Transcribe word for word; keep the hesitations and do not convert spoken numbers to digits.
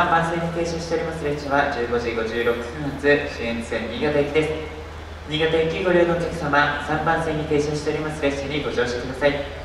様、慢性に停車しております列車はじゅうごじごじゅうろっぷん発主演線新潟行きです。新潟行きご利用のお客様、さんばん線に停車しております列車にご乗車ください。